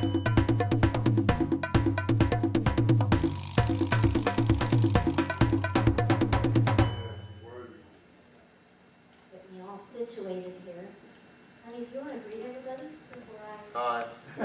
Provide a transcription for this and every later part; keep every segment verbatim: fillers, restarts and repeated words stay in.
Situated here. Honey, do you want to greet everybody before I... Hi.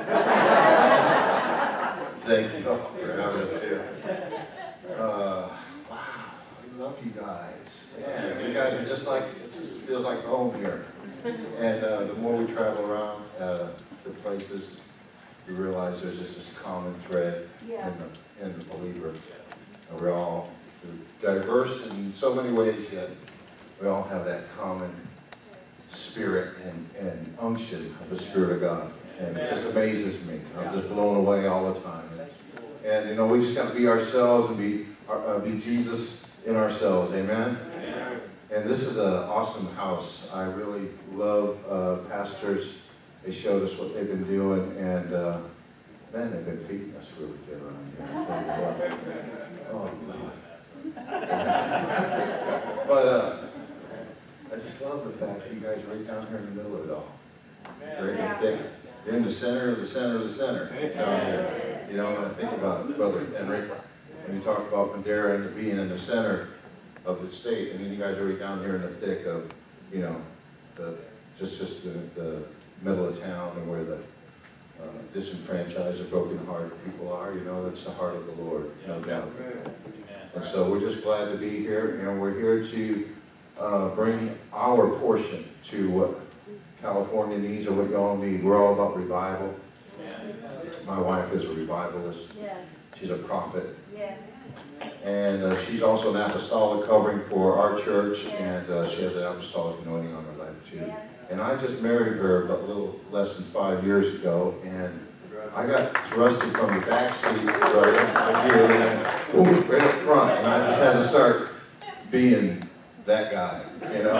Thank you for having us here. Uh, wow, I love you guys. Yeah, you guys are just like, it just feels like home here. And uh, the more we travel around uh, to places, we realize there's just this common thread yeah. in, the, in the believer. And we're all diverse in so many ways, yet we all have that common spirit and, and unction of the Spirit of God. And it just amazes me. I'm just blown away all the time. And, and you know, we just got to be ourselves and be, uh, be Jesus in ourselves. Amen? Amen? And this is an awesome house. I really love uh, pastors. They showed us what they've been doing, and uh, man, they've been feeding us really good around here. Oh, God. But, uh, I just love the fact that you guys are right down here in the middle of it all. Right yeah. in, You're in the center of the center of the center down here. You know, when I think about it, Brother Henry, when you talk about Madera and being in the center of the state, and then you guys are right down here in the thick of, you know, the just just the, the middle of town and where the uh, disenfranchised or broken-hearted people are. You know, that's the heart of the Lord, no doubt. And so we're just glad to be here, and we're here to Uh, bring our portion to what California needs or what y'all need. We're all about revival. Yeah. My wife is a revivalist. Yeah. She's a prophet. Yeah. And uh, she's also an apostolic covering for our church, yeah. and uh, she has an apostolic anointing on her life too. Yes. And I just married her a little less than five years ago, and I got thrusted from the back seat right up here, and ooh, right up front, and I just had to start being that guy, you know.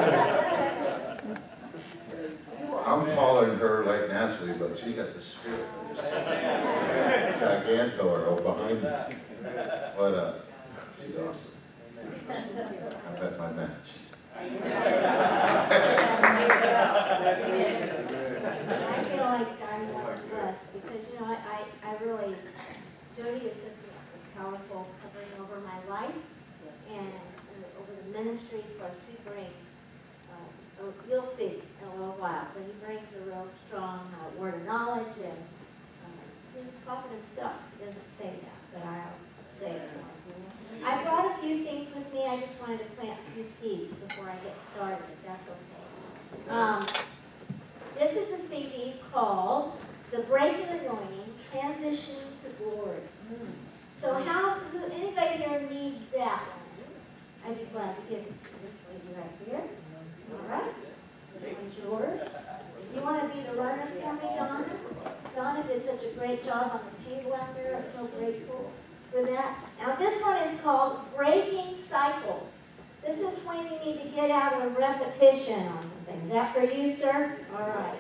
I'm taller than her, like naturally, but she's got the spirit of this gigantor behind me. But uh, she's awesome. I bet my match. I feel like I'm blessed because, you know, I, I, I really, Jody is such a powerful covering over my life and over the ministry, plus he brings, uh, oh, you'll see in a little while, but he brings a real strong uh, word of knowledge, and uh, he's a prophet himself. He doesn't say that, but I'll say it more. I brought a few things with me. I just wanted to plant a few seeds before I get started, if that's okay. Um, this is a C D called The Breaking Anointing, Transition to Glory. So how, who, anybody here need that one? I'd be glad to give it to this lady right here. All right. This one's yours. You want to be the runner for me, Donna? Donna did such a great job on the table out there. I'm so grateful for that. Now this one is called Breaking Cycles. This is when you need to get out of repetition on some things. Is that for you, sir? All right.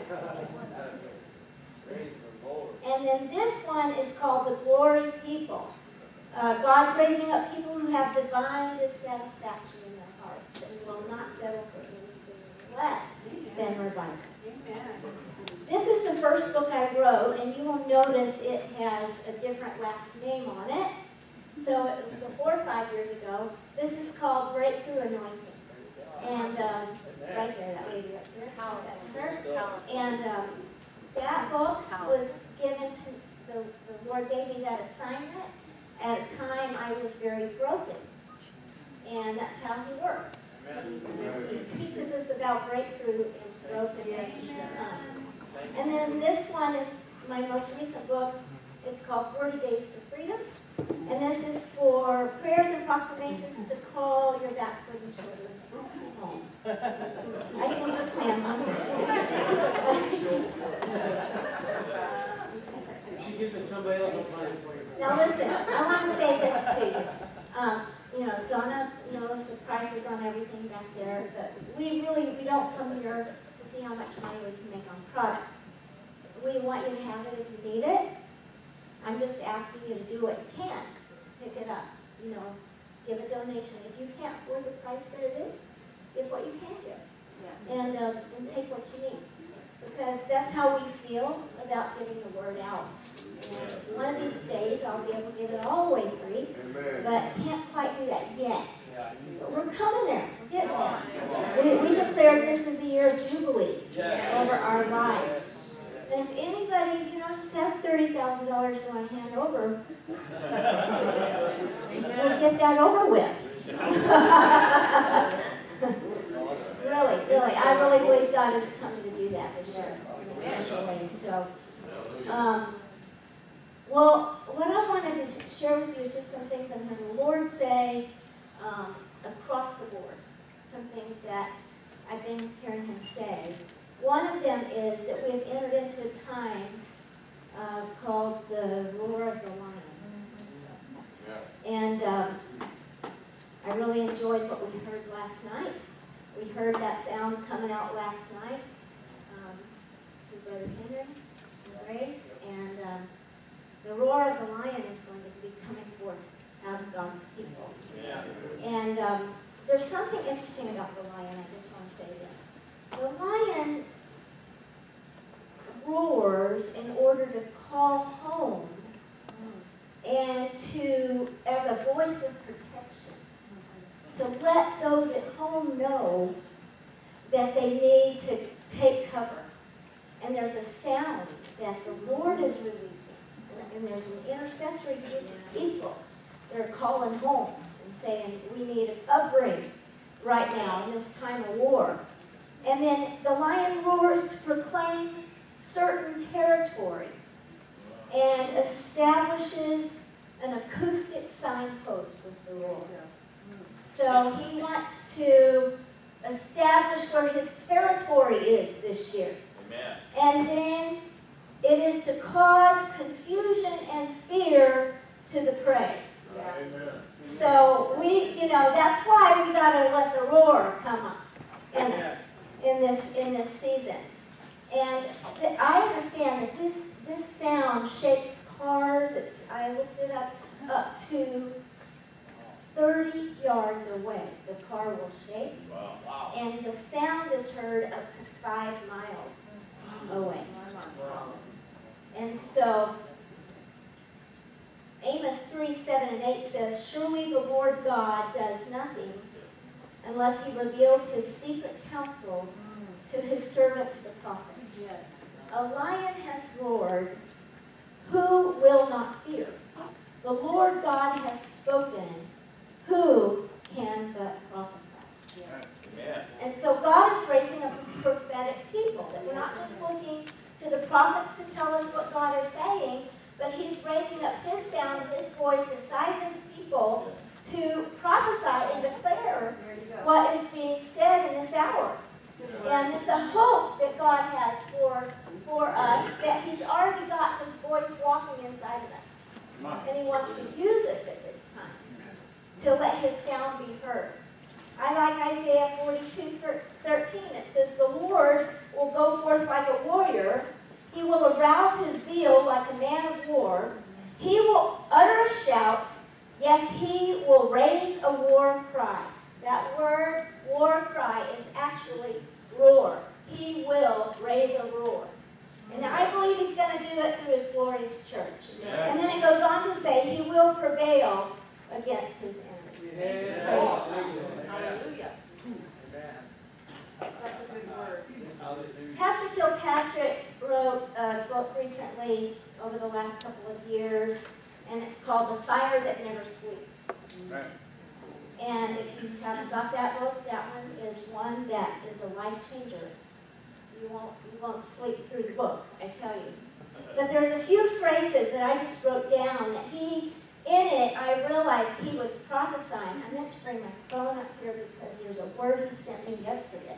And then this one is called The Glory People. Uh, God's raising up people who have divine dissatisfaction in their hearts and will not settle for anything less than revival. This is the first book I wrote, and you will notice it has a different last name on it. So it was before five years ago. This is called Breakthrough Anointing. And um, right there, that lady up there. And um, that book was given to, the, the Lord gave me that assignment at a time I was very broken. And that's how he works. He teaches us about breakthrough in broken times. And then this one is my most recent book. It's called forty days to Freedom. And this is for prayers and proclamations to call your backslidden children home. I think this man wants She gives it somebody else will sign it for you. Now listen, I want to say this to you. Um, you know, Donna knows the prices on everything back there, but we really, we don't come here to see how much money we can make on product. We want you to have it if you need it. I'm just asking you to do what you can to pick it up. You know, give a donation. If you can't afford the price that it is, give what you can give. Yeah. And, uh, and take what you need. because that's how we feel about getting the word out. And one of these days I'll be able to get it all the way free, but can't quite do that yet. But we're coming there. We're getting there. We, we declare this as a year of jubilee over our lives. And if anybody, you know, just has thirty thousand dollars you want to hand over, we'll get that over with. Really, really. I really believe God is coming to do that this year in a special way. So, um, well, what I wanted to sh share with you is just some things I've heard the Lord say um, across the board. Some things that I've been hearing Him say. One of them is that we have entered into a time uh, called the Roar of the Lion. And um, I really enjoyed what we heard last night. We heard that sound coming out last night um, through Brother Henry and Grace. And um, the roar of the lion is going to be coming forth out of God's people. Yeah. And um, there's something interesting about the lion. I just want to say this. The lion roars in order to call home and to, as a voice of protection, to let those at home know that they need to take cover. And there's a sound that the Lord is releasing, and there's an intercessory group of people that are calling home and saying, we need a covering right now in this time of war. And then the lion roars to proclaim certain territory and establishes an acoustic signpost with the roar. So he wants to establish where his territory is this year. Amen. And then it is to cause confusion and fear to the prey. Yeah. Amen. So we, you know, that's why we got to let the roar come up in us in this in this season. And I understand that this this sound shakes cars. It's I looked it up up to thirty yards away. The car will shake. Wow. Wow. And the sound is heard up to five miles away. Wow. And so Amos three, seven, and eight says, surely the Lord God does nothing unless he reveals his secret counsel to his servants the prophets. Yes. A lion has roared, who will not fear? The Lord God has spoken, who can but prophesy? Yeah. And so God is raising up a prophetic people, that we're not just looking to the prophets to tell us what God is saying, but he's raising up his sound and his voice inside his people to prophesy and declare what is being said in this hour. And it's a hope that God has for, for us, that he's already got his voice walking inside of us. And he wants to use us at this time to let his sound be heard. I like Isaiah forty-two, thirteen. It says, the Lord will go forth like a warrior. He will arouse his zeal like a man of war. He will utter a shout. Yes, he will raise a war cry. That word, war cry, is actually roar. He will raise a roar. And I believe he's going to do it through his glorious church. Yeah. And then it goes on to say, he will prevail against his enemies. Yeah. Hallelujah. That's a good word. Pastor Kilpatrick wrote a book recently over the last couple of years, and it's called The Fire That Never Sleeps. Right. And if you haven't got that book, that one is one that is a life changer. You won't, you won't sleep through the book, I tell you. But there's a few phrases that I just wrote down that he, in it, I realized he was prophesying. I meant to bring my phone up here because there's a word he sent me yesterday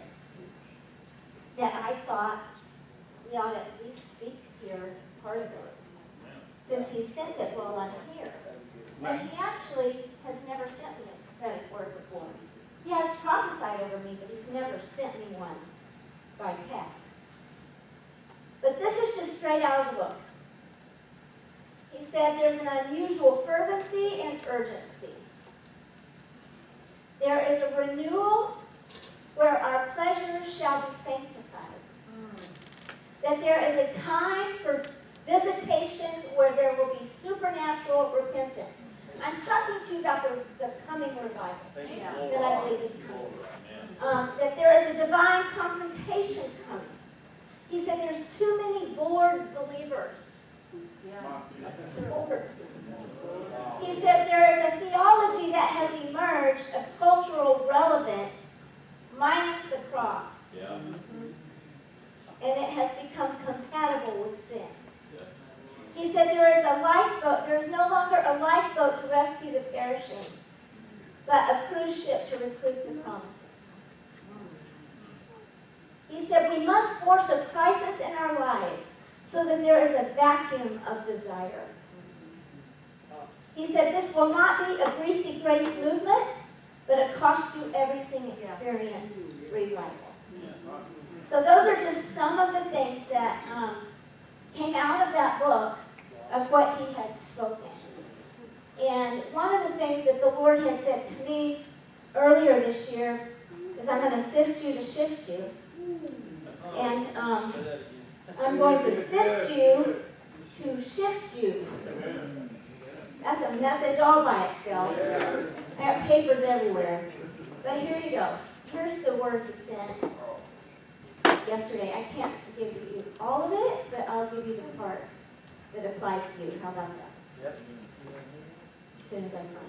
that I thought we ought to at least speak here, part of it, since he sent it while I'm here. And he actually has never sent me a prophetic word before. He has prophesied over me, but he's never sent me one by text. But this is just straight out of the book. He said there's an unusual fervency and urgency. There is a renewal where our pleasures shall be sanctified. that there is a time for visitation where there will be supernatural repentance. I'm talking to you about the, the coming revival that I believe is coming. Um, that there is a divine confrontation coming. He said there's too many bored believers. Bored. He said there is a theology that has emerged of cultural relevance minus the cross. Yeah. And it has become compatible with sin. He said there is a lifeboat, there is no longer a lifeboat to rescue the perishing, but a cruise ship to recruit the promising. He said we must force a crisis in our lives so that there is a vacuum of desire. He said this will not be a greasy grace movement, but a cost you everything experience revival. So those are just some of the things that um, came out of that book of what he had spoken. And one of the things that the Lord had said to me earlier this year is I'm going to sift you to shift you. And um, I'm going to sift you to shift you. That's a message all by itself. I have papers everywhere. But here you go. Here's the word he sent yesterday. I can't give you all of it, but I'll give you the part that applies to you. How about that? Yep. As soon as I find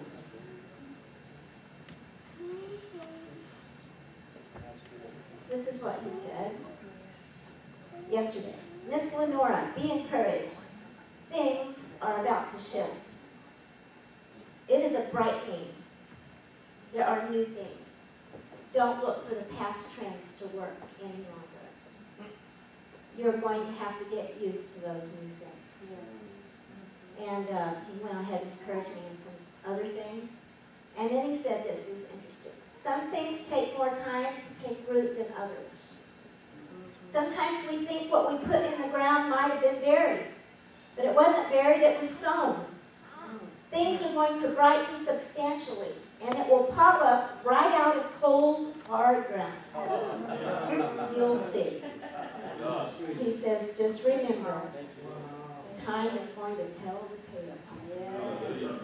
it. This is what he said yesterday. Miss LaNora, be encouraged. Things are about to shift. It is a bright thing. There are new things. Don't look for the past trends to work any longer. You're going to have to get used to those new things. And uh, he went ahead and encouraged me in some other things. And then he said this was interesting. Some things take more time to take root than others. Sometimes we think what we put in the ground might have been buried, but it wasn't buried, it was sown. Things are going to brighten substantially, and it will pop up right out of cold, hard ground. You'll see. He says, just remember, time is going to tell the tale.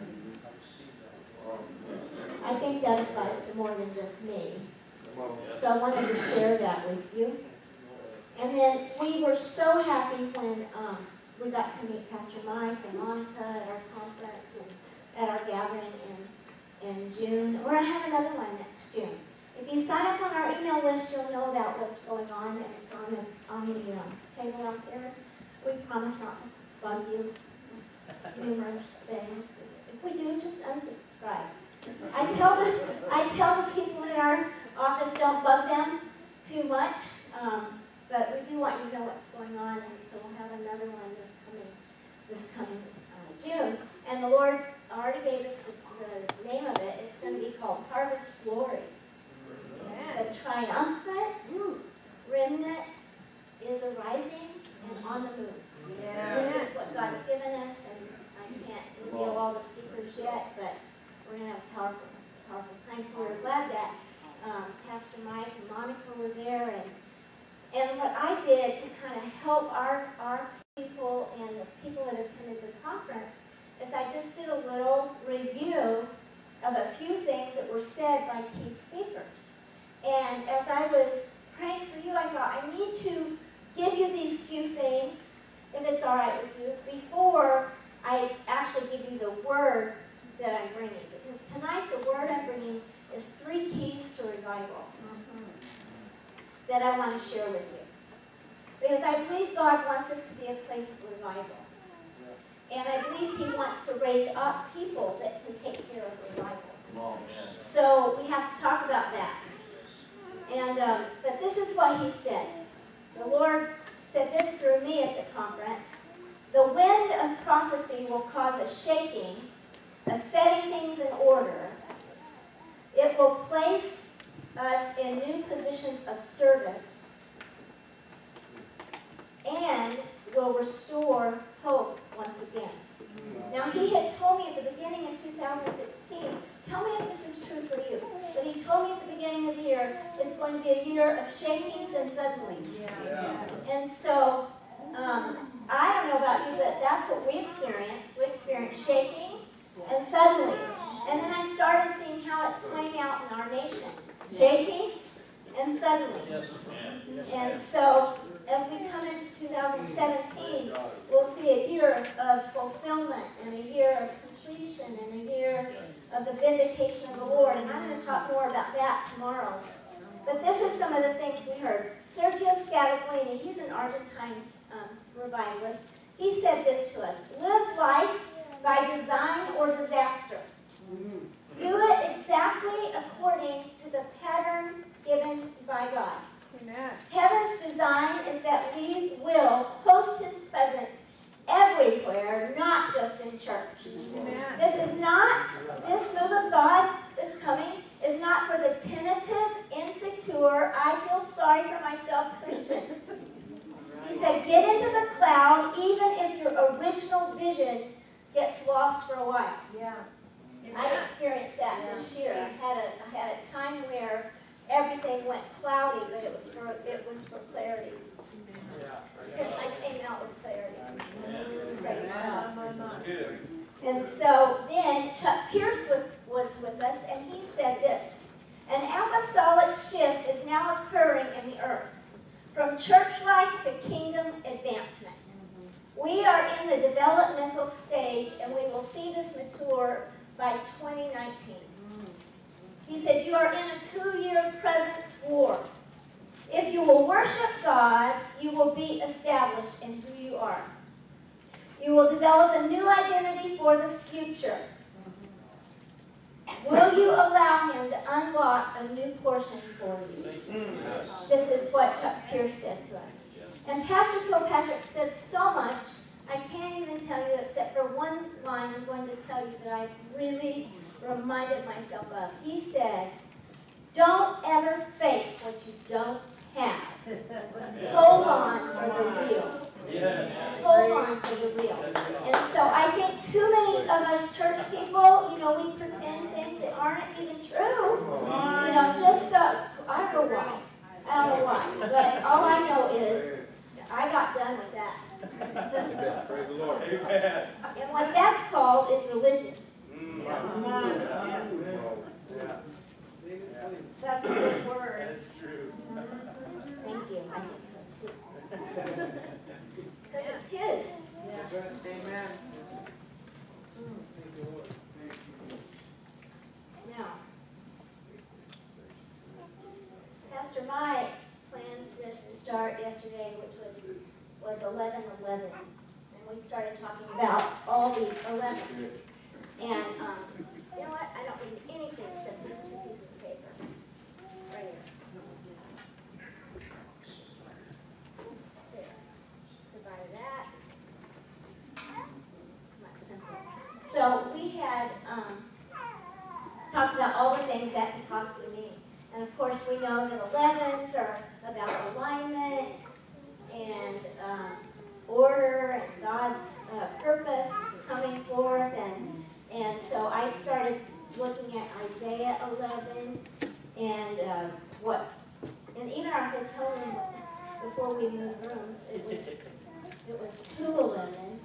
I think that applies to more than just me. So I wanted to share that with you. And then we were so happy when um, we got to meet Pastor Mike and Monica at our conference and at our gathering in, in June. We're going to have another one next June. If you sign up on our email list, you'll know about what's going on, and it's on the, on the um, table out there. We promise not to bug you with numerous things. If we do, just unsubscribe. I tell the, I tell the people in our office don't bug them too much, um, but we do want you to know what's going on, and so we'll have another one this coming, this coming uh, June. And the Lord already gave us the, the name of it. It's going to be called Harvest Glory. The triumphant remnant is arising and on the move. Yeah. This is what God's given us, and I can't reveal all the speakers yet, but we're going to have a powerful, powerful time. So we're glad that um, Pastor Mike and Monica were there, and and what I did to kind of help our our people and the people that attended the conference is I just did a little review of a few things that were said by key speakers. And as I was praying for you, I thought, I need to give you these few things, if it's all right with you, before I actually give you the word that I'm bringing. Because tonight, the word I'm bringing is three keys to revival that I want to share with you. Because I believe God wants us to be a place of revival. And I believe he wants to raise up people that can take care of revival. So we have to talk about that. And um, but this is what he said. The Lord said this through me at the conference. The wind of prophecy will cause a shaking, a setting things in order. It will place us in new positions of service and will restore hope once again. Now, he had told me at the beginning of two thousand sixteen, tell me if this is true for you, but he told me at the beginning of the year, it's going to be a year of shakings and suddenlies. Yeah. And so, um, I don't know about you, but that's what we experienced. We experienced shakings and suddenlies. And then I started seeing how it's playing out in our nation. Shakings and suddenlies. Yes. Yes. And so, as we come into two thousand seventeen, we'll see a year of, of fulfillment and a year of completion and a year of the vindication of the Lord. And I'm going to talk more about that tomorrow. But this is some of the things we heard. Sergio Scataglini, he's an Argentine um, revivalist. He said this to us: live life by design or disaster. Do it exactly according to the pattern given by God. Amen. Heaven's design is that we will host His presence everywhere, not just in church. Amen. This is not, this move of God that's coming is not for the tentative, insecure, I feel sorry for myself Christians. He said, get into the cloud even if your original vision gets lost for a while. Yeah. I've experienced that this year. I had a, I had a time where everything went cloudy, but it was for, it was for clarity. Because I came out with clarity. Praise God. And so then Chuck Pierce was, was with us, and he said this: an apostolic shift is now occurring in the earth, from church life to kingdom advancement. We are in the developmental stage, and we will see this mature by twenty nineteen. He said, you are in a two-year presence war. If you will worship God, you will be established in who you are. You will develop a new identity for the future. Will you allow Him to unlock a new portion for you? This is what Chuck Pierce said to us. And Pastor Kilpatrick said so much, I can't even tell you, except for one line I'm going to tell you that I really reminded myself of. He said, don't ever fake what you don't have. Hold on for the real. Yes. Hold on for the real. And so I think too many of us church people, you know, we pretend things that aren't even true. You know, just so, I don't know why. I don't know why. But all I know is I got done with that. Praise the Lord. Amen. And what that's called is religion. That's a good word. That's true. Thank you. I think so too. Because it's His. Amen. Now, Pastor Mike planned this to start yesterday, which was was eleven eleven, and we started talking about all the elevens. And um, you know what? I don't need anything except these two pieces of paper right here. There. Divided that. Much simpler. So we had um, talked about all the things that can possibly mean. And of course we know that elevens are about alignment and um, order and God's uh, purpose coming forth. And, and so I started looking at Isaiah eleven and uh, what, and even our hotel room, before we moved rooms, it was, it was two eleven.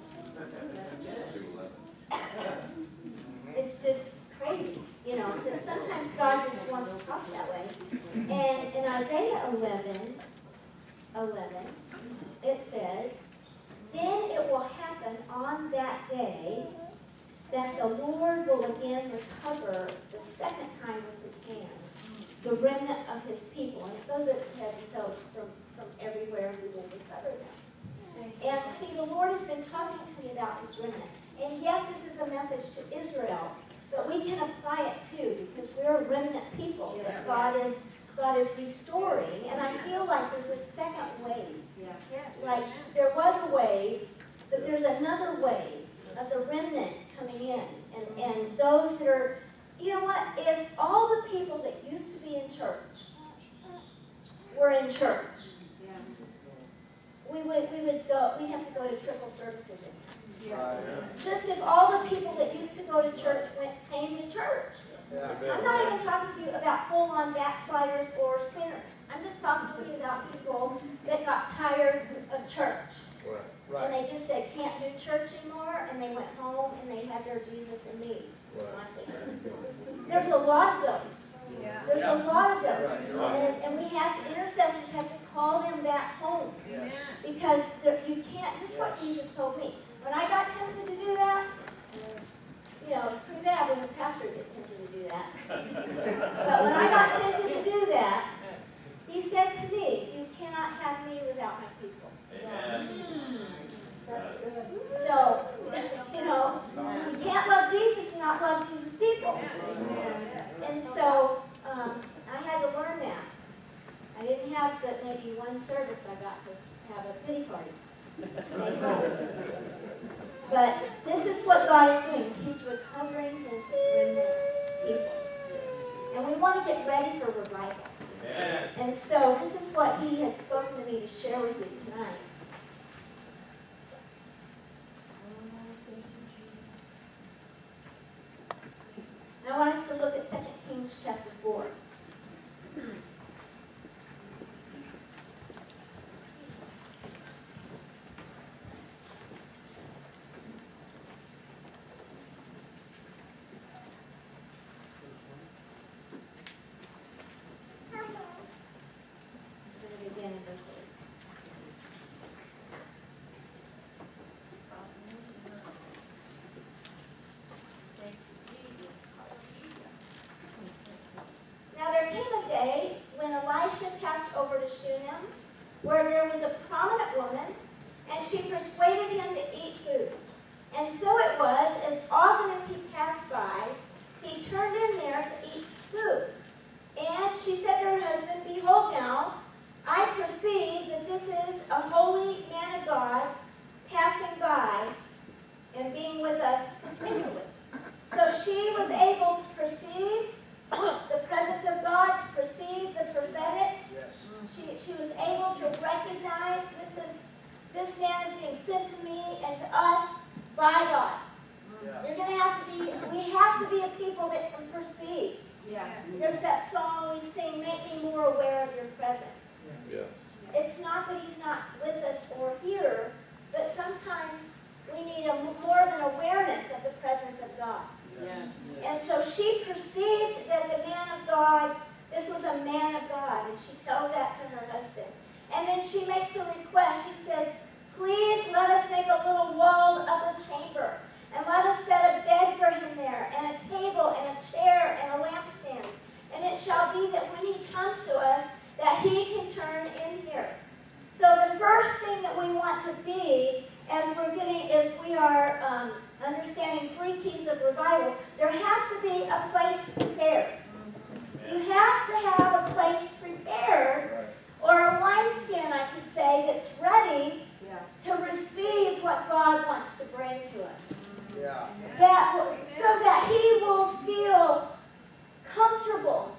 It's just crazy, you know, because sometimes God just wants to talk that way. And in Isaiah eleven, eleven, it says, then it will happen on that day that the Lord will again recover the second time with His hand the remnant of His people. And it goes ahead and tells from, from everywhere He will recover them. And see, the Lord has been talking to me about His remnant. And yes, this is a message to Israel, but we can apply it too, because we're a remnant people that God is God is restoring. And I feel like there's a second wave. Like there was a wave, but there's another wave of the remnant coming in. And, and those that are, you know what, if all the people that used to be in church were in church, we would we would go we'd have to go to triple services again. Just if all the people that used to go to church went came to church, I'm not even talking to you about full-on backsliders or sinners. I'm just talking to you about people that got tired of church. Right. And they just said, can't do church anymore, and they went home and they had their Jesus in me. There's a lot of those. Yeah. There's a lot of those. Right, you're right. And, and we have to, intercessors have to call them back home. Yes. Because there, you can't, this is what Jesus told me. When I got tempted to do that, you know, it's pretty bad when the pastor gets tempted to do that. But when I got tempted to do that, he said to me, you cannot have me without my people. That's good. So, you know, you can't love Jesus and not love Jesus' people. And so, um, I had to learn that. I didn't have the, maybe one service I got to have a pity party. Stay home. But this is what God is doing. He's recovering his remnant people. And we want to get ready for revival. Amen. And so this is what he had spoken to me to share with you tonight. I want us to look at Second Kings chapter four. I'm going to begin in verse eight. Now there came a day when Elisha passed over to Shunem, where there was a prominent woman, and she persuaded him to eat food. And so it was, as often as he passed by, he turned in there to eat food. And she said to her husband, behold now, I perceive that this is a holy man of God passing by and being with us continually. So she was able to perceive the presence of God, to perceive the prophetic. Yes. She, she was able to recognize this is this man is being sent to me and to us by God. Yeah. You're going to have to be, we have to be a people that can perceive. Yeah. There's that song we sing, make me more aware of your presence. Yes. It's not that he's not with us or here, but sometimes we need a more of an awareness of the presence of God. Yes. And so she perceived that the man of God, this was a man of God, and she tells that to her husband. And then she makes a request. She says, please let us make a little walled upper chamber, and let us set a bed for him there, and a table, and a chair, and a lampstand. And it shall be that when he comes to us, that he can turn in here. So the first thing that we want to be, as we're getting, as we are um, understanding three keys of revival, there has to be a place prepared. You have to have a place prepared, or a wineskin, I could say, that's ready Yeah. to receive what God wants to bring to us. Yeah. That will, so that he will feel comfortable.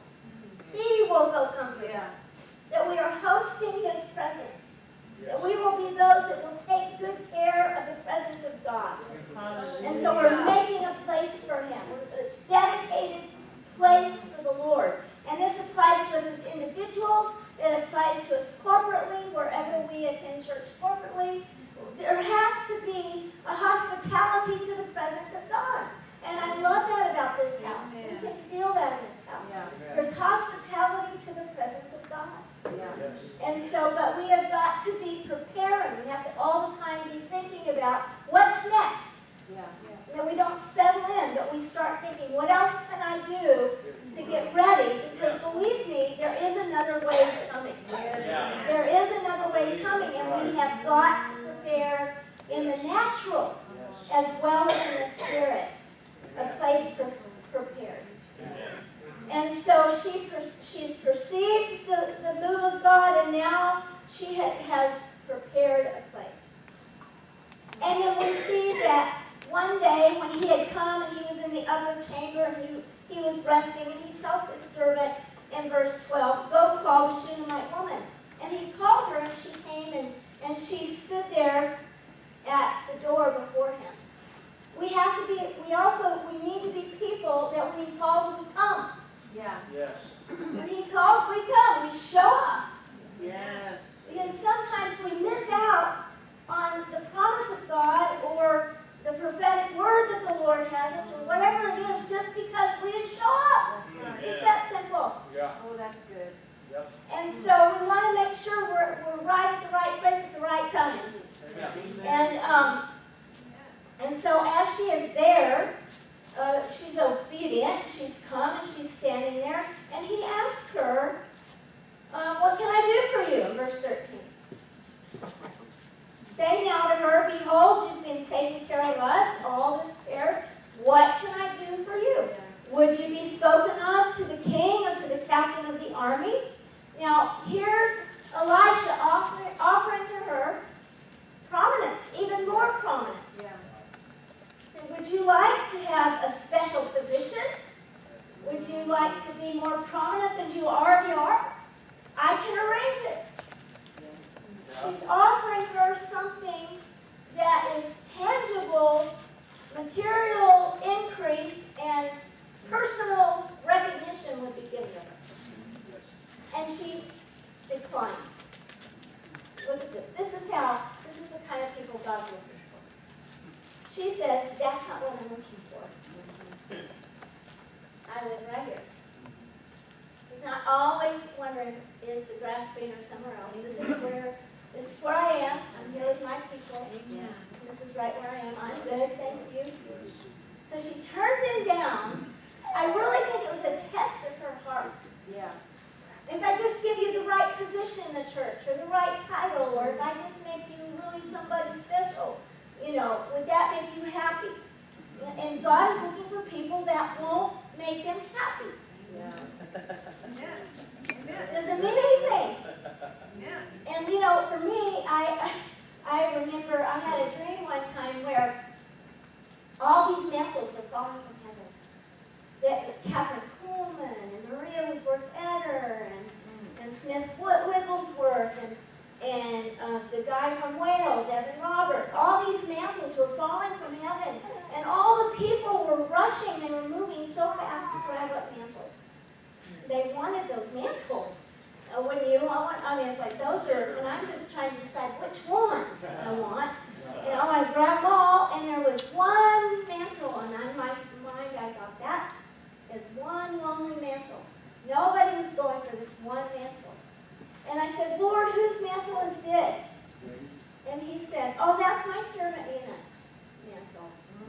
He will feel comfortable. Yeah. That we are hosting his presence. That we will be those that will take good care of the presence of God. And so we're making a place for him. It's a dedicated place for the Lord. And this applies to us as individuals. It applies to us corporately, wherever we attend church corporately. There has to be a hospitality to the presence of God. And I love that about this house. We can feel that in this house. Yeah. There's hospitality to the presence of God. Yeah. Yes. And so, but we have got to be preparing. We have to all the time be thinking about what's next. Yeah. That we don't settle in, but we start thinking, what else can I do to get ready? Because believe me, there is another wave coming. Yeah. There is another wave coming, and we have got to prepare in the natural as well as in the spirit, a place pre prepared. And so she per she's perceived the, the move of God, and now she ha has prepared a place. And then we see that one day when he had come and he was in the upper chamber and he, he was resting, and he tells his servant in verse twelve, go call the Shunammite woman. And he called her, and she came, and, and she stood there at the door before him. We have to be, we also, we need to be people that when he calls, we come. get in. She's come and she's standing there. And he asked her, uh, what can I do for you? In verse thirteen. Say now to her, behold, you've been taking care of us, all this care. What can I do for you? Would you be spoken of to the king or to the captain of the army? Now, here's Elisha offering, offering to her prominence, even more prominence. Yeah. So would you like to have a special position? Would you like to be more prominent than you already are? I can arrange it. He's offering her something that is tangible, material increase, and personal recognition would be given to her. And she declines. Look at this. This is how, this is the kind of people God's looking for. She says, that's not what I'm looking for. I live right here. He's not always wondering, is the grass greener somewhere else? This is where, this is where I am. I'm here with my people. Amen. This is right where I am. I'm good, thank you. So she turns him down. I really think it was a test of her heart. Yeah. If I just give you the right position in the church, or the right title, or if I just make you really somebody special, you know, would that make you happy? And God is looking for people that won't make them happy. Yeah. Amen. It doesn't mean anything. Amen. And you know, for me, I I remember I had a dream one time where all these mantles were falling from heaven. That Catherine Coleman and Maria Woodworth-Etter and, and Smith Wigglesworth and and um, the guy from Wales, Evan Roberts, all these mantles were falling from heaven, and all the people were rushing. They were moving so fast to grab up mantles. They wanted those mantles. Uh, when you, I, want, I mean, it's like those are, and I'm just trying to decide which one I want. And I want to grab them all, and there was one mantle, and in my mind I thought, that is one lonely mantle. Nobody was going for this one mantle. And I said, Lord, whose mantle is this? And he said, oh, that's my servant Enoch's mantle.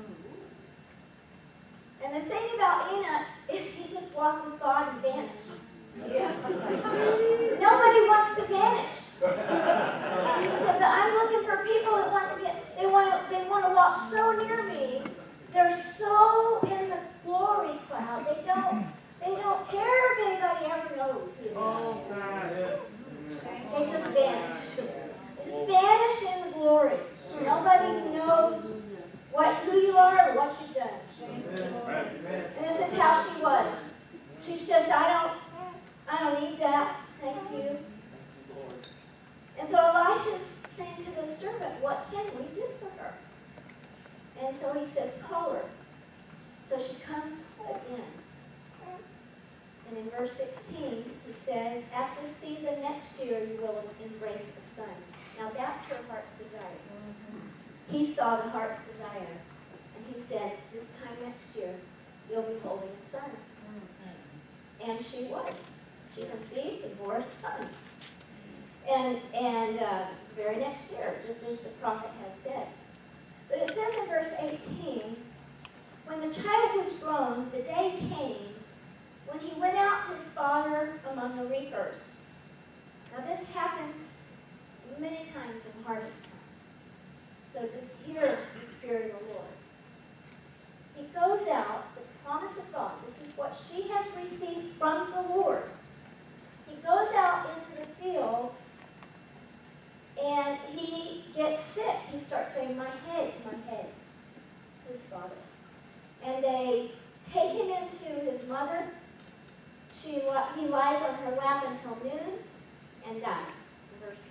And the thing about Enoch is he just walked with God and vanished. Yeah. Nobody wants to vanish. And he said, but I'm looking for people that want to get, they want to, they want to walk so near me. They're so in the glory cloud. They don't, they don't care if anybody ever knows who they are. Oh, God. They just vanish. Just vanish in the glory. Nobody knows what who you are or what you've done. And this is how she was. She's just, I don't, I don't need that. Thank you. And so Elisha's saying to the servant, what can we do for her? And so he says, call her. So she comes again. And in verse sixteen, he says, at this season next year, you will embrace the son. Now that's her heart's desire. He saw the heart's desire. And he said, this time next year, you'll be holding a son. And she was. She conceived and bore a son. And, and uh, very next year, just as the prophet had said. But it says in verse eighteen, when the child was grown, the day came when he went out to his father among the reapers. Now this happens many times in harvest time. So just hear the Spirit of the Lord. He goes out, the promise of God. This is what she has received from the Lord. He goes out into the fields and he gets sick. He starts saying, my head, my head, his father. And they take him into his mother. She, he lies on her lap until noon and dies. In verse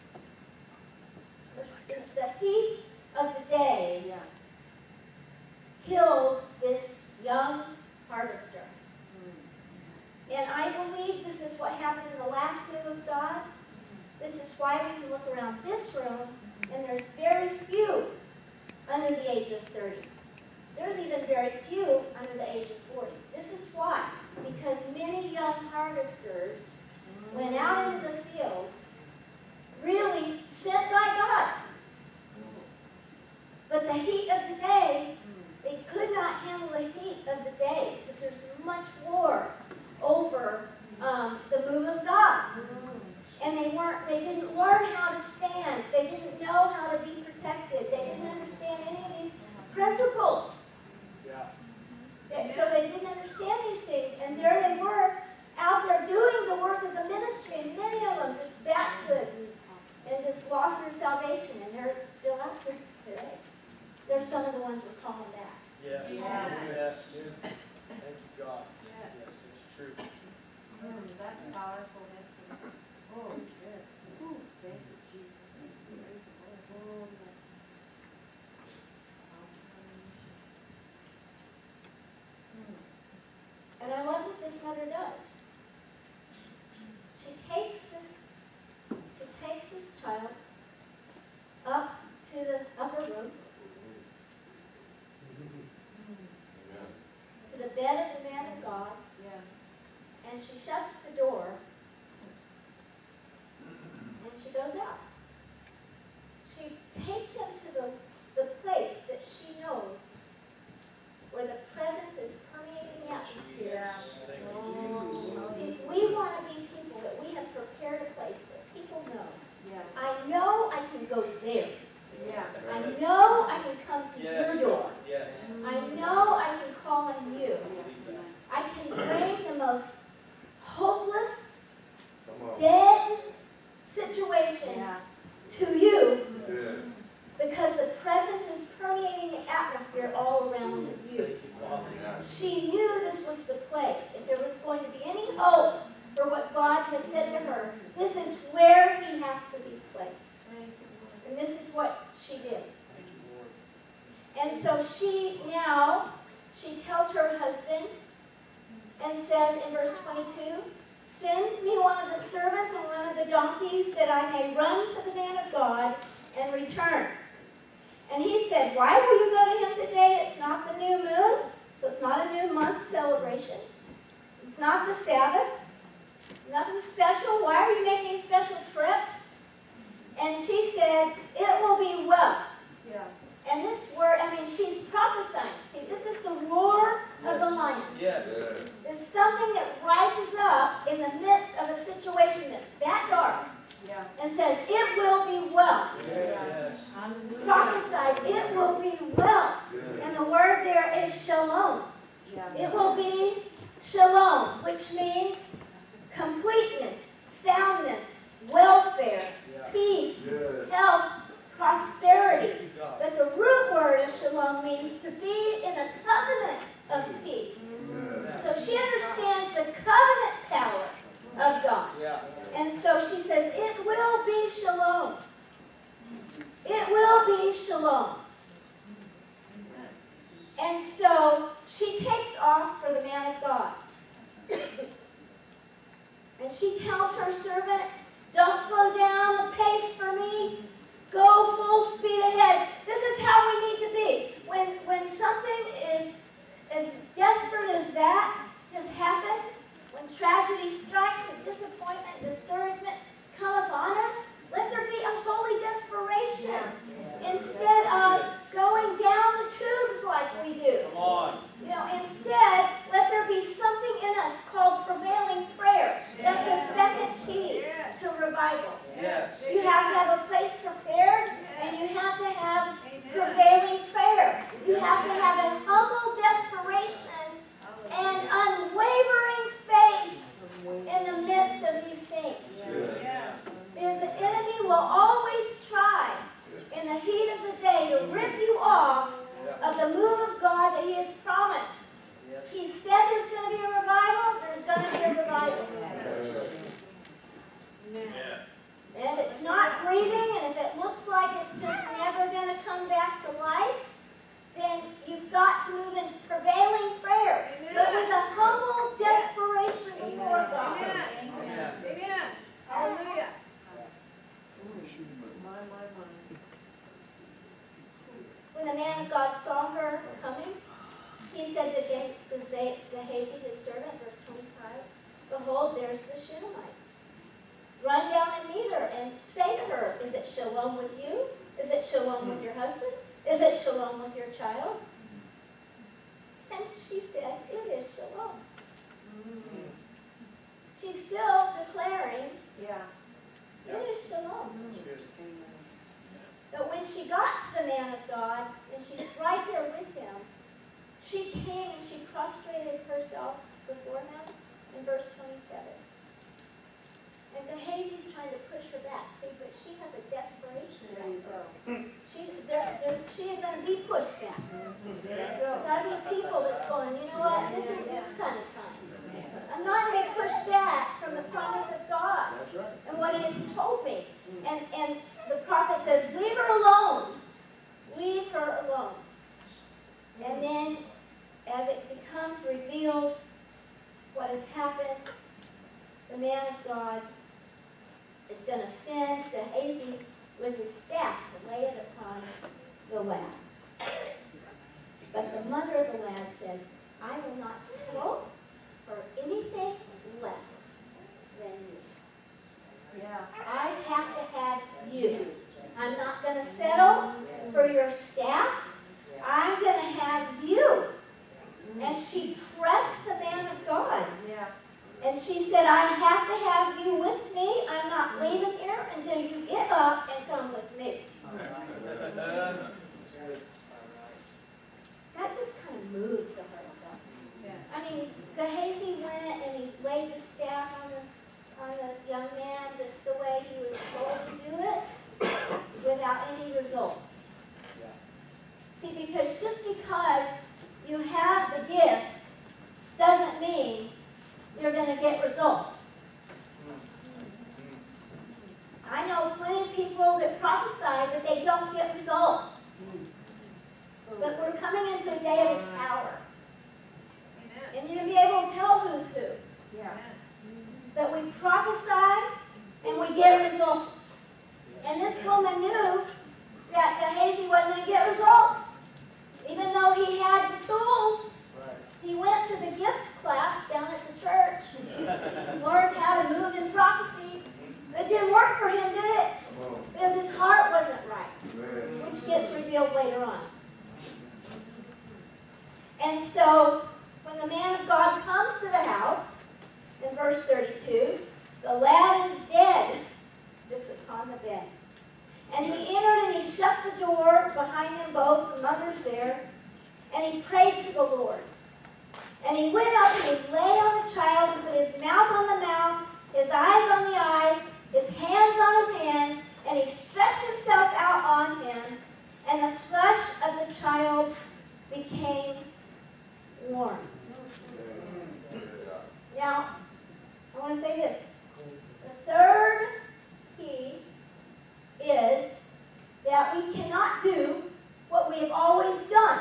twenty. The heat of the day killed this young harvester. And I believe this is what happened in the last move of God. This is why we can look around this room and there's very few under the age of thirty. There's even very few under the age of forty. This is why. Because many young harvesters went out into the fields really sent by God. But the heat of the day, they could not handle the heat of the day. This ones would call him back. Yes. Yeah. Yes. Thank you, God. Yes. Yes, it's true. Mm, that's powerful, yes, it is. Oh, good. Ooh, thank you, Jesus. Praise the Lord. Oh, yes. Mm. And I love what this mother does. She takes this, she takes this child up to the upper room, to the bed of the man of God, Yeah. and she shuts the door, and she goes out. She takes him to the, the place that she knows where the presence is permeating the atmosphere. Thank you, Oh, see, we want to be people that we have prepared a place that people know. Yeah. I know I can go there. Yeah. I know I can come to Yes. your door. Yes. I know I can call on you. I can bring the most hopeless, Come on. dead situation Yeah. to you Yeah. because the presence is permeating the atmosphere all around you. Thank you, Father. She knew this was the place. If there was going to be any hope for what God had said to her, this is where he has to be placed. And this is what she did. Thank you, Lord. And so she now, she tells her husband and says in verse twenty-two, send me one of the servants and one of the donkeys that I may run to the man of God and return. And he said, why will you go to him today? It's not the new moon, so it's not a new month celebration. It's not the Sabbath. Nothing special. Why are you making a special trip? And she said, it will be well. Yeah. And this word, I mean, she's prophesying. See, this is the roar of the lion. Yes. There's something that rises up in the midst of a situation that's that dark Yeah. and says, it will be well. Yes. Hallelujah. Prophesied, it will be well. And the word there is shalom. Yeah. It will be shalom, which means completeness, soundness, welfare, Yeah. peace, Yes. health, prosperity. Thank you, God. But the root word of shalom means to be in a covenant of peace. So she understands the covenant power of God. Yeah. And so she says, it will be shalom. It will be shalom. And so she takes off for the man of God. And she tells her servant, don't slow down the pace for me. Go full speed ahead. This is how we need to be. When, when something is as desperate as that has happened, when tragedy strikes or disappointment, discouragement come upon us, let there be a holy desperation. Instead of going down the tubes like we do. Come on. You know, instead, let there be something in us called prevailing prayer. That's the second key to revival. Yes. You have to have a place prepared, and you have to have prevailing prayer. You have to have a humble desperation and unwavering faith in the midst of these things. Because the enemy will always try, in the heat of the day, to rip you off of the move of God that he has promised. He said there's going to be a revival, there's going to be a revival. Yeah. And if it's not breathing, and if it looks like it's just never going to come back to life, then you've got to move into prevailing prayer, but with a humble desperation before God. Amen. Amen. Amen. Hallelujah. My, my, my. When the man of God saw her coming, he said to Ge- to Ze- Gehazi, his servant, verse twenty-five, behold, there's the Shunammite. Run down and meet her and say to her, is it shalom with you? Is it shalom with your husband? Is it shalom with your child? And she said, it is shalom. She's still declaring, Yeah. it is shalom. That's good. But when she got to the man of God, and she's right there with him, she came and she prostrated herself before him in verse twenty-seven. And Gehazi's trying to push her back, see, but she has a desperation There about you her. go. She, there, there, she ain't gonna be pushed back. There gotta be people that's going, you know what, this is this kind of time. I'm not gonna be pushed back from the promise of God and what He has told me. And, and the prophet says, leave her alone. Leave her alone. And then, as it becomes revealed what has happened, the man of God is going to send Gehazi with his staff to lay it upon the lad. But the mother of the lad said, I will not settle for anything less than you. Yeah. I have to have you. I'm not going to settle for your staff. I'm going to have you. And she pressed the man of God. Yeah. And she said, I have to have you with me. I'm not leaving here until you get up and come with me. That just kind of moves the heart of God. Yeah. I mean, Gehazi went and he laid the staff on the, on the young man just the way he was told to do it, without any results. See, because just because you have the gift doesn't mean you're going to get results. I know plenty of people that prophesy, but they don't get results. But we're coming into a day of His power. And you're going to be able to tell who's who. Yeah. But we prophesy and we get results. And this woman knew that Gehazi wasn't going to get results. Even though he had the tools, he went to the gifts class down at the church, learned how to move in prophecy. It didn't work for him, did it? Because his heart wasn't right, which gets revealed later on. And so, when the man of God comes to the house, in verse thirty-two, the lad is dead that's upon the bed. And he entered and he shut the door behind them both, the mother's there, and he prayed to the Lord. And he went up and he lay on the child and put his mouth on the mouth, his eyes on the eyes, his hands on his hands, and he stretched himself out on him, and the flesh of the child became warm. Now, I want to say this. The third key is that we cannot do what we have always done.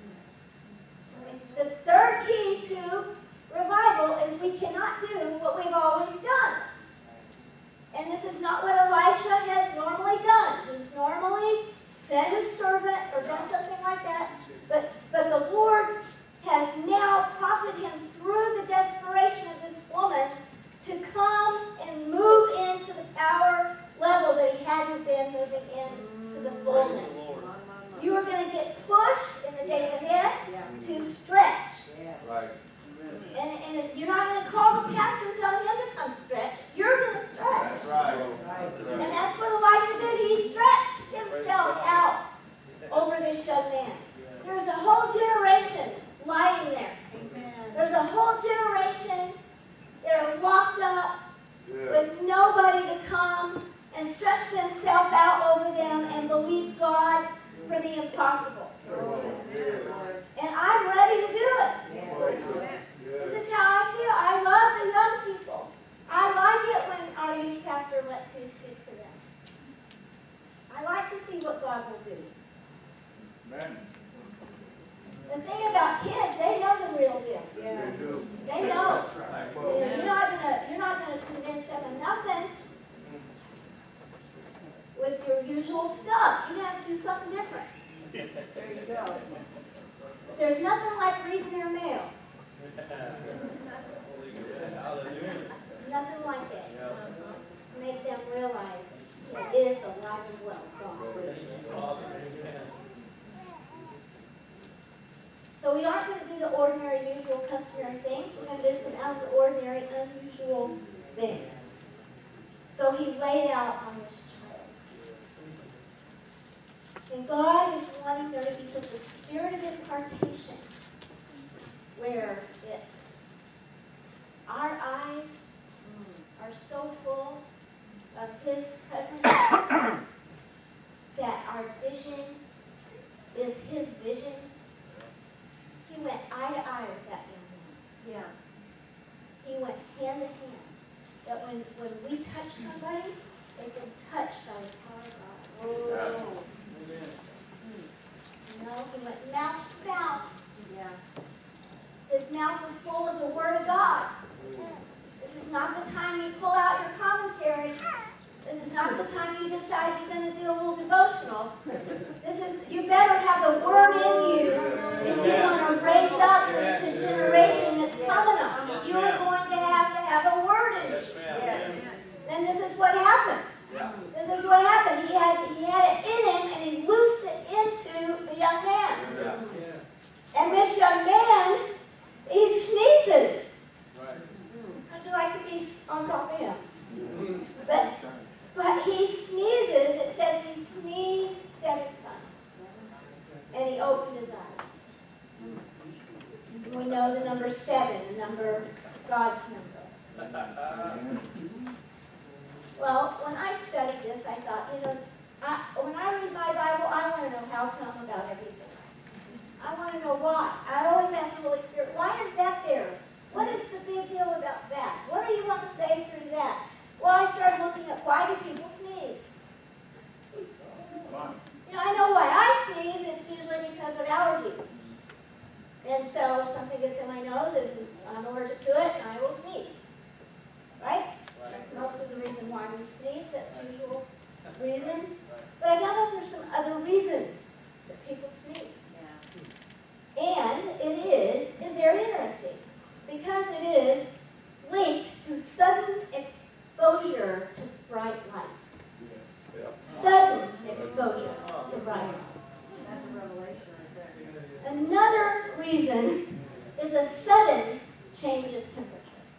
The third key to revival is we cannot do what we've always done. And this is not what Elisha has normally done. He's normally sent his servant or done something like that. But, but the Lord has now prompted him through the desperation of this woman to come and move into the power level that he hadn't been moving into the fullness. You are going to get pushed in the days ahead to stretch. Right. And, and you're not going to call the pastor and tell him to come stretch. You're going to stretch. That's right. And that's what Elisha did. He stretched himself out over this young man. There's a whole generation lying there. There's a whole generation that are locked up with nobody to come and stretch themselves out over them and believe God for the impossible. And I'm ready to do it. This is how I feel. I love the young people. I like it when our youth pastor lets me speak to them. I like to see what God will do. Amen. The thing about kids, they know the real deal. Yes. They know. You know, you're not gonna you're not gonna convince them of nothing with your usual stuff. You have to do something different. There you go. But there's nothing like reading their mail. Nothing like it. To make them realize it is alive and well. God. So we aren't going to do the ordinary, usual, customary things. We're going to do some out of the ordinary, unusual things. So he laid out on this child. And God is wanting there to be such a spirit of impartation where it's our eyes are so full of His presence that our vision somebody, they've been touched by the power of God. Oh. Amen. You know, he went mouth to mouth. Yeah. His mouth was full of the Word of God. This is not the time you pull out your commentary. This is not the time you decide you're going to do a little devotional. This is, you better have the Word in you if you want to raise up the, the generation that's coming up. Yes, You are ma'am. going to have to have a Word in you. Yes, ma'am. And this is what happened. Yeah. This is what happened. He had, he had it in him, and he loosed it into the young man. Yeah. And this young man, he sneezes. Right. How'd you like to be on top of him? But, but he sneezes. It says he sneezed seven times. And he opened his eyes. And we know the number seven, the number, God's number. Well, when I studied this, I thought, you know, I, when I read my Bible, I want to know how come about everything. I want to know why. I always ask the Holy Spirit, why is that there? What is the big deal about that? What do you want to say through that? Well, I started looking at why do people sneeze? You know, I know why I sneeze. It's usually because of allergy. And so something gets in my nose and I'm allergic to it and I will sneeze. Right? That's most of the reason why we sneeze. That's the usual reason. But I found out there's some other reasons that people sneeze. And it is very interesting because it is linked to sudden exposure to bright light. Sudden exposure to bright light. That's a revelation right there. Another reason is a sudden change of temperature.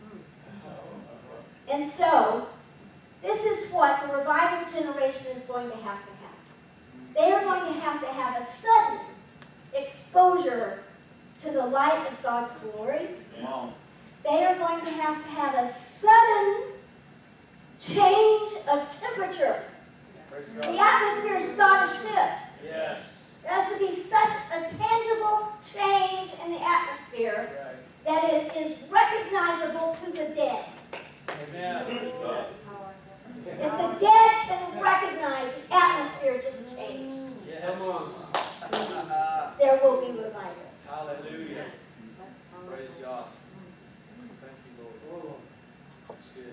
And so, this is what the revival generation is going to have to have. They are going to have to have a sudden exposure to the light of God's glory. They are going to have to have a sudden change of temperature. The atmosphere has got to shift. Yes. There has to be such a tangible change in the atmosphere that it is recognizable to the dead. Amen. If the dead can recognize the atmosphere just changed, Yes. there will be revival. Hallelujah. Praise God. Thank you, Lord. That's good.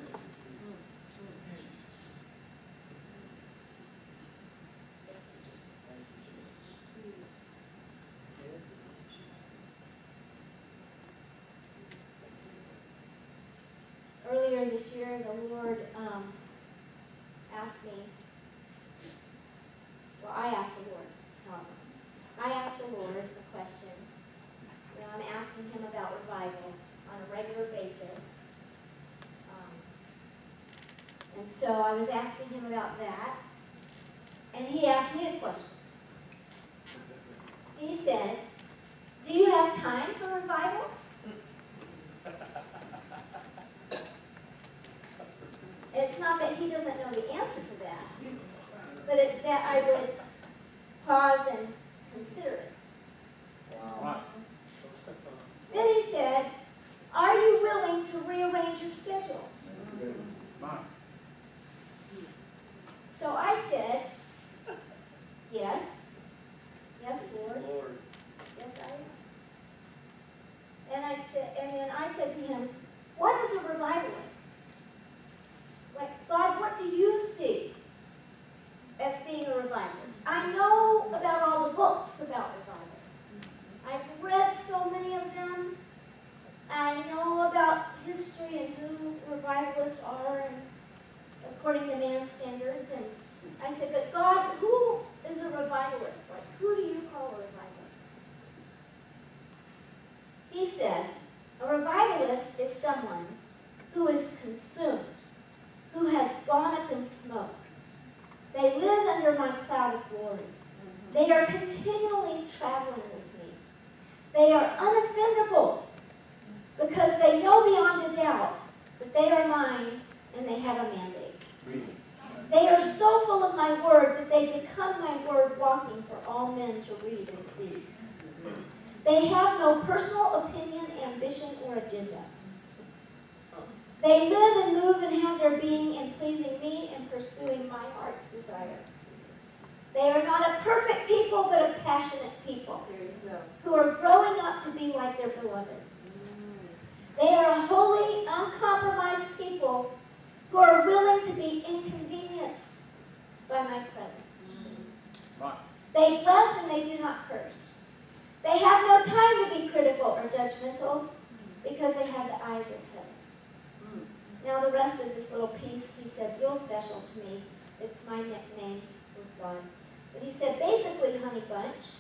Thank you, Jesus. Earlier this year, the Lord um, asked me, well, I asked the Lord, it's not me. I asked the Lord a question. You know, I'm asking him about revival on a regular basis. Um, and so I was asking him about that. And he asked me a question. He said, do you have time for revival? It's not that he doesn't know the answer to that, but it's that I would pause and consider it. Then he said, are you willing to rearrange your schedule? So I said, yes. Yes, Lord. Lord. Yes, I am. And I said, and then I said to him, what is a revivalist? Like, God, what do you see as being a revivalist? I know about all the books about revival. I've read so many of them. I know about history and who revivalists are and according to man's standards. And I said, but God, who is a revivalist? Like, who do you call a revivalist? He said, a revivalist is someone who is consumed, who has gone up in smoke. They live under my cloud of glory. They are continually traveling with me. They are unoffendable because they know beyond a doubt that they are mine and they have a mandate. They are so full of my word that they become my word walking for all men to read and see. They have no personal opinion, ambition, or agenda. They live and move and have their being in pleasing me and pursuing my heart's desire. They are not a perfect people, but a passionate people There you go. who are growing up to be like their beloved. They are a holy, uncompromised people who are willing to be inconvenienced by my presence. They bless and they do not curse. They have no time to be critical or judgmental because they have the eyes of heaven. Now the rest of this little piece, he said, real special to me. It's my nickname with God. But he said, basically, honey bunch,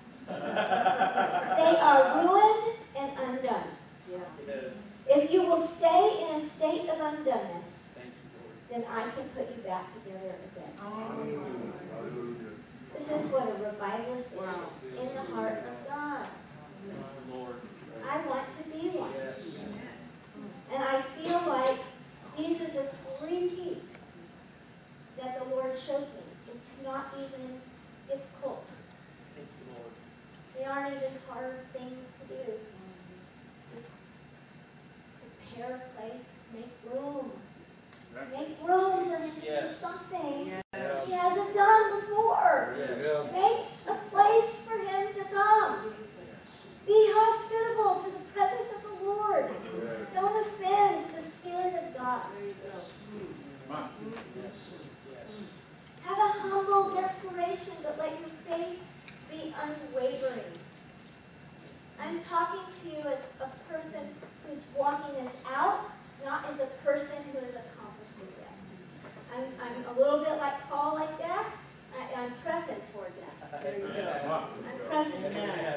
they are ruined and undone. Yeah. Yes. If you will stay in a state of undoneness, Thank you, Lord. then I can put you back together again. Hallelujah. This is what a revivalist is in the heart of God. Thank you, Lord. I want to be one. Yes. And I feel like these are the three keys that the Lord showed me. It's not even difficult. Thank you, Lord. They aren't even hard things to do. Just prepare a place, make room. Make room for him to do Yes. something Yes. he hasn't done before. Yes. Make a place for him to come. Be hospitable to the presence of the Lord. Don't offend the Spirit of God. There you go. Yes. Yes. Have a humble desperation, but let your faith be unwavering. I'm talking to you as a person who's walking this out, not as a person who has accomplished it yet. I'm, I'm a little bit like Paul like that. I, I'm pressing toward that. There you go. I'm pressing toward that.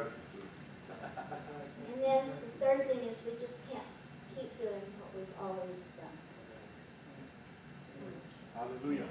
And then the third thing is we just can't keep doing what we've always done. Hallelujah.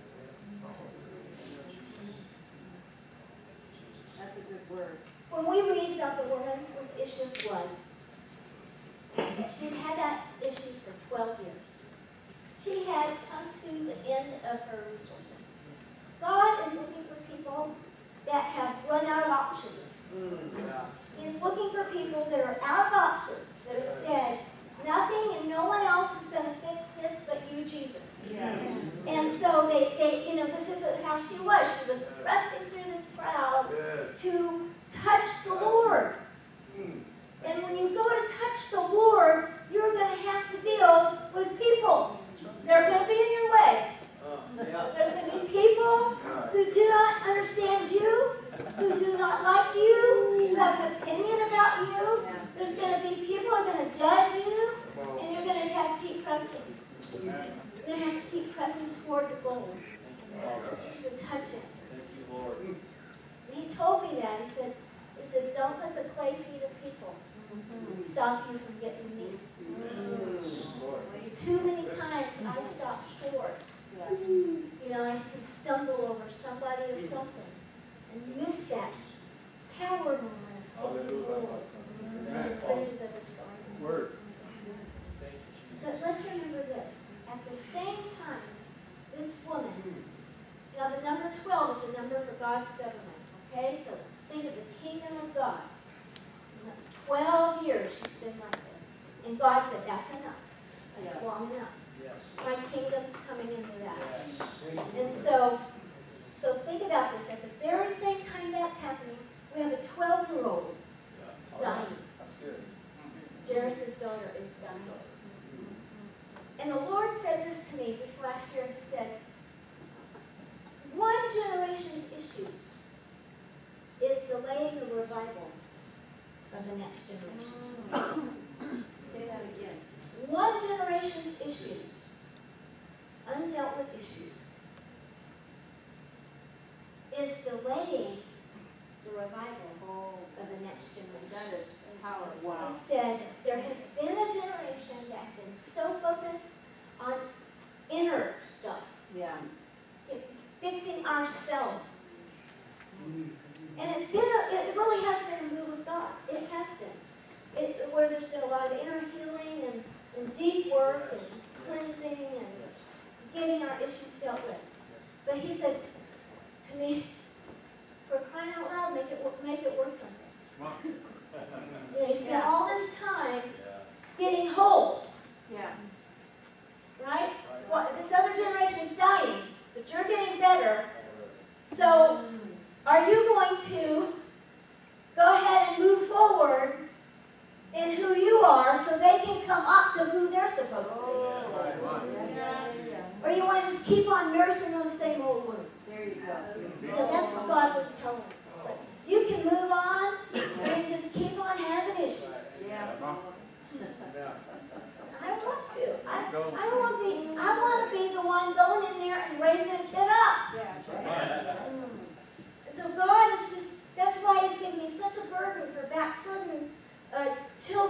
That's a good word. When we read about the woman with the issue of blood, she had had that issue for twelve years. She had come to the end of her resources. God is looking for people that have run out of options. Yeah. He's looking for people that are out of options, that have said, nothing and no one else is going to fix this but you, Jesus. Yes. And so they, they, you know, this isn't how she was. She was pressing through this crowd to touch the Lord. And when you go to touch the Lord, you're going to have to deal with people. They're going to be in your way. Uh, yeah. There's going to be people who do not understand you, who do not like you, who have an opinion about you. There's going to be people who are going to judge you, and you're going to have to keep pressing. You're going to have to keep pressing toward the goal, to touch it. Thank you, Lord. He told me that. He said, he said, don't let the clay feet of people stop you from getting me. It's too many times I stop short. You know, I can stumble over somebody or something and miss that power moment of getting the Lord in the fringes of his garment. Word. Thank you, But Jesus. let's remember this. At the same time, this woman, now the number twelve is a number for God's government. Okay? So think of the kingdom of God. Twelve years she's been like this. And God said, that's enough. That's Yeah. long enough. Yes. My kingdom's coming into that. Yes. And so, so think about this. At the very same time that's happening, we have a twelve-year-old dying. That's good. Jairus' daughter is dying. And the Lord said this to me this last year. He said, one generation's issues is delaying the revival of the next generation. Say that again. One generation's issues, undealt with issues, is delaying the revival of the next generation. That is power. Wow. He said, there has been a generation that has been so focused on inner stuff, Yeah. fixing ourselves. And it's been, a, it really has been a move of God. It has been. It, where there's been a lot of inner healing and, and deep work and cleansing and getting our issues dealt with. But he said to me, for crying out loud, make it, wor- make it worth something. You know, you spend all this time getting whole. Yeah.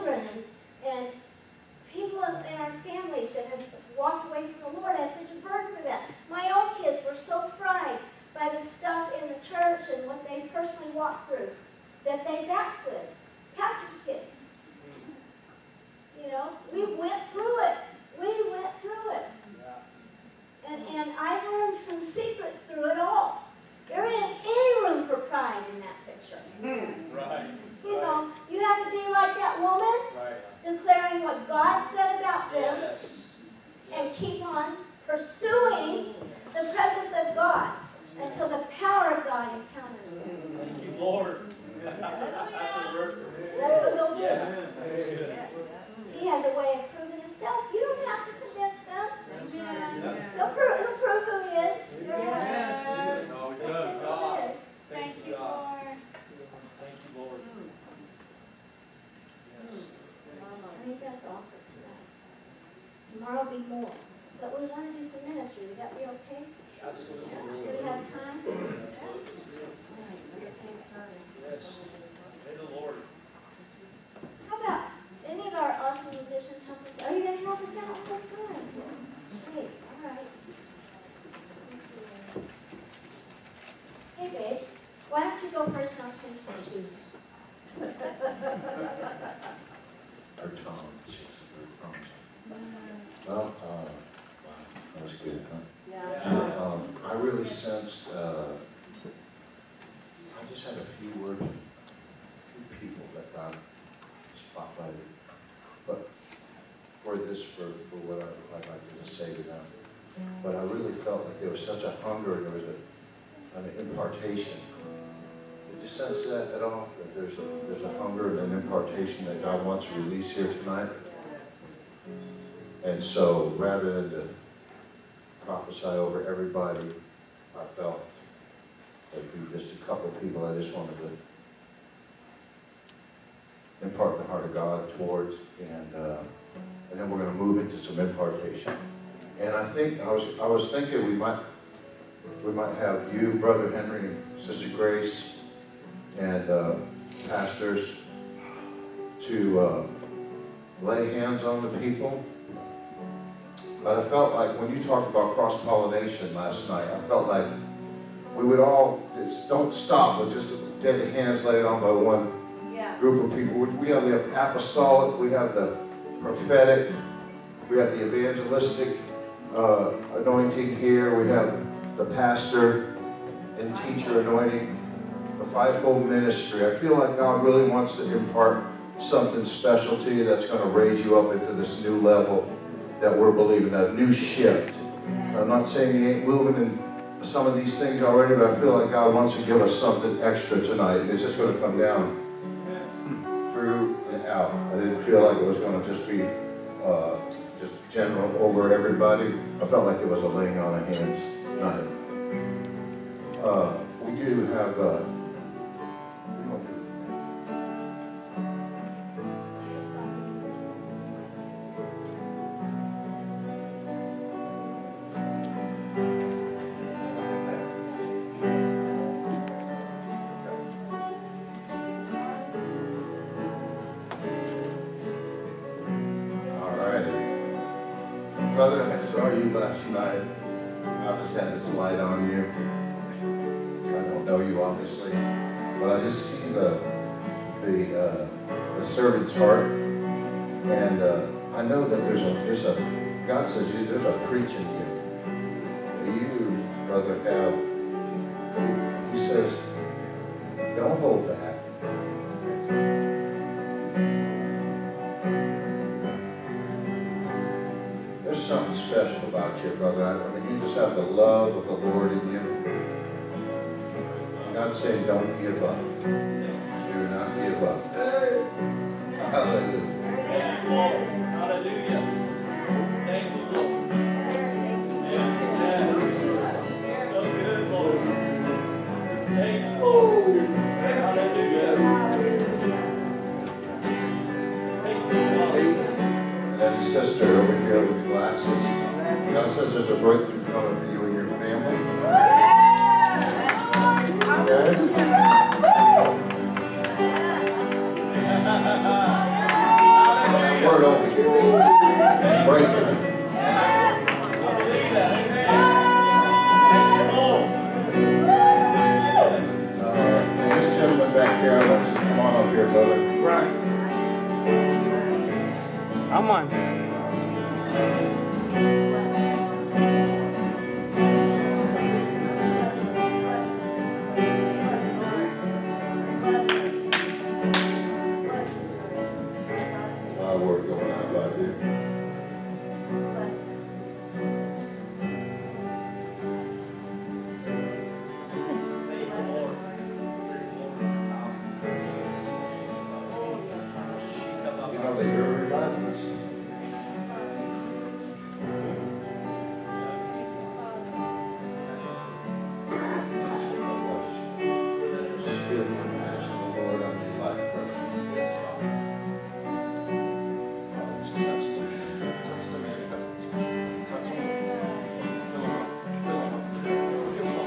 children and, and people in, in our families that have walked away from the Lord. I have such a burden for that. My own kids were so fried by the stuff in the church and what they personally walked through that they backslid. Pastor's kids. You know, we went through it. We went through it. And, and I learned some secrets through it all. There ain't any room for pride in that picture. Right. You know, you have to be like that woman, Right. declaring what God said about them, Yes. and keep on pursuing the presence of God until the power of God encounters them. Thank you, Lord. That's a word for me. That's what they'll do. Yeah. That's good. He has a way of proving himself. You don't have to convince them. Amen. He'll prove, he'll prove who he is. Yes. No, Who good he God. is. Thank you, God. Lord. Thank you, Lord. Yes. I think that's all for tonight. Tomorrow will be more. But we want to do some ministry. Would that be okay? Absolutely. Do we have time? Yes. May the Lord. How about any of our awesome musicians help us? Are you going to help us out? Oh, good. Great. All right. Hey, babe. Why don't you go first and I'll change my shoes? Our Tom, well, uh, wow, that was good, huh? Yeah. Um, I really sensed, uh, I just had a few words, a few people that God spotlighted. But for this, for, for what I, I'd like to just say to them. But I really felt like there was such a hunger, there was a, an impartation. Did you sense that at all? That there's a, there's a hunger and an impartation that God wants to release here tonight? And so, rather than to prophesy over everybody, I felt there'd be just a couple of people I just wanted to impart the heart of God towards, and uh, and then we're going to move into some impartation. And I think I was I was thinking we might we might have you, Brother Henry, and Sister Grace, and uh, pastors to uh, lay hands on the people. But I felt like when you talked about cross-pollination last night, I felt like we would all, just don't stop with just getting hands laid on by one Yeah. group of people. We have the apostolic, we have the prophetic, we have the evangelistic uh, anointing here, we have the pastor and teacher anointing, the fivefold ministry. I feel like God really wants to impart something special to you that's going to raise you up into this new level that we're believing, that new shift. I'm not saying you ain't moving in some of these things already, but I feel like God wants to give us something extra tonight. It's just going to come down through and out. I didn't feel like it was going to just be uh, just general over everybody. I felt like it was a laying on of hands tonight. Uh, we do have uh, we don't do- Brother, I saw you last night. I just had this light on you. I don't know you, obviously, but I just see the the uh, the servant's heart, and uh, I know that there's a there's a God says you there's a preaching you. You, brother, have. He says, don't hold back. There's something special about you, brother. I mean, you just have the love of the Lord in you. God's saying, don't give up. Do not give up. Hallelujah. Thank you, Lord. Hallelujah. Thank you, Lord. Yes. So good, Lord. Thank you, Lord. Hallelujah. Thank you, Lord. That sister over here with glasses, God says there's a breakthrough coming for you and your family. Okay? Come up here, brother. Right. I'm on. A lot of work going on about here. You know they hear revivals. Just feel the compassion of the Lord on your life, brother. Just touch them. Touch them, man. Touch them. Fill them up. Fill them up. Give them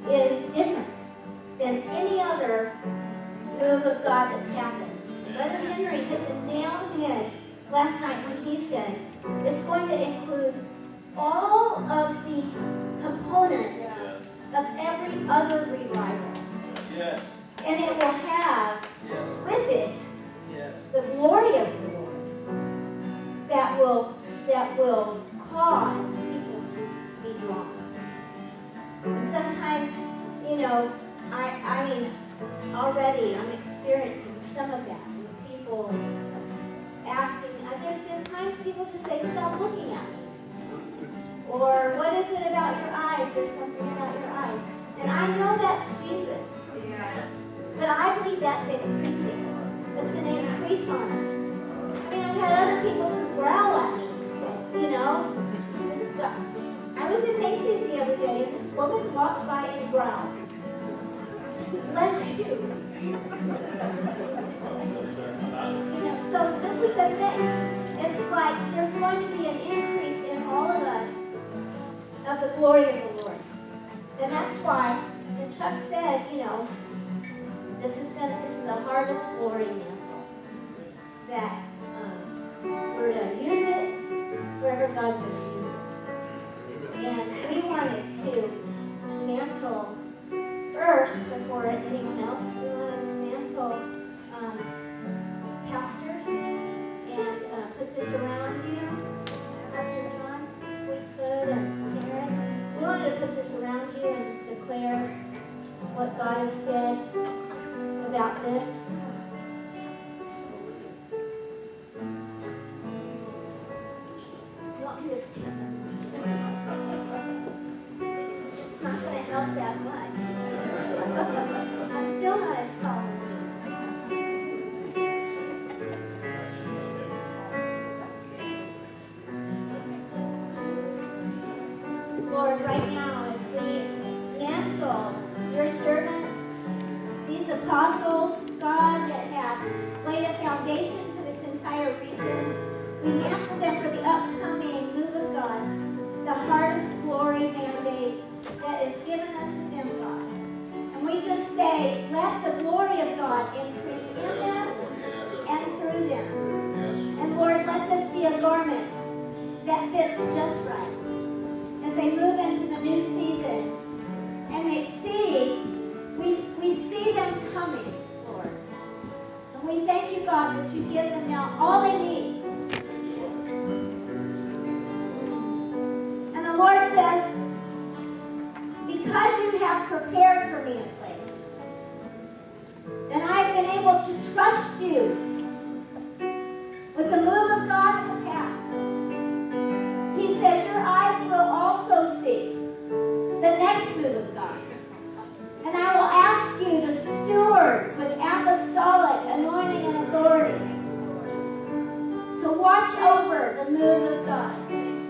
is different than any other move of God that's happened. Brother Henry hit the nail on the head last night when he said it's going to include all of the components of every other revival. Yes. And it will have Yes. with it Yes. the glory of the Lord that will that will cause people to be drawn. And sometimes, you know, I I mean, already I'm experiencing some of that with people asking. There's been times people just say, "Stop looking at me," or "What is it about your eyes?" There's something about your eyes, and I know that's Jesus. But I believe that's increasing. It's going to increase on us. I mean, I've had other people just growl at me. You know, just, uh, I was in Macy's the other day, and this woman walked by and growled. I said, "Bless you." You know, so this is the thing. It's like there's going to be an increase in all of us of the glory of the Lord, and that's why. And Chuck said, you know, this is gonna, this is a harvest glory mantle that um, we're gonna use it wherever God's gonna use it, and we wanted to mantle first before anyone else. We wanted to mantle um, pastors and uh, put this around you, Pastor John, if we could, and Karen. We wanted to put this around you and just declare what God has said about this. You want me to stand up? It's not going to help that much. I'm still not as tall. Lord, right now as we mantle your servants, these apostles, God, that have laid a foundation for this entire region, we mantle them for the upcoming move of God, the harvest glory mandate that is given unto them, God. And we just say, let the glory of God increase in them and through them. And Lord, let this be a garment that fits just right as they move into the new season. And they see, we, we see them coming, Lord. And we thank you, God, that you give them now all they need. And the Lord says, because you have prepared for me a place, then I've been able to trust you with the move of God in the past. He says your eyes will also see the next move of God. And I will ask you to steward with apostolic anointing and authority to watch over the move of God.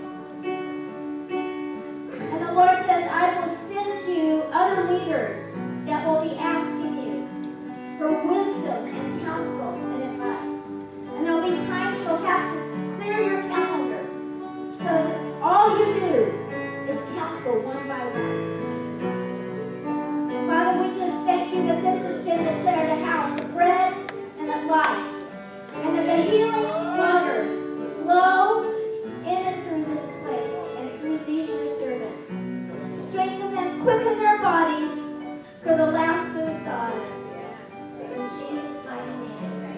And the Lord says, I will send you other leaders that will be asking you for wisdom and counsel and advice. And there will be times you'll have to clear your calendar so that all you do is counsel one by one. And Father, we just thank you that this has been declared a house of bread and of life, and that the healing waters flow in and through this place and through these your servants. Strengthen them, quicken their bodies for the last move of God. In Jesus' mighty name.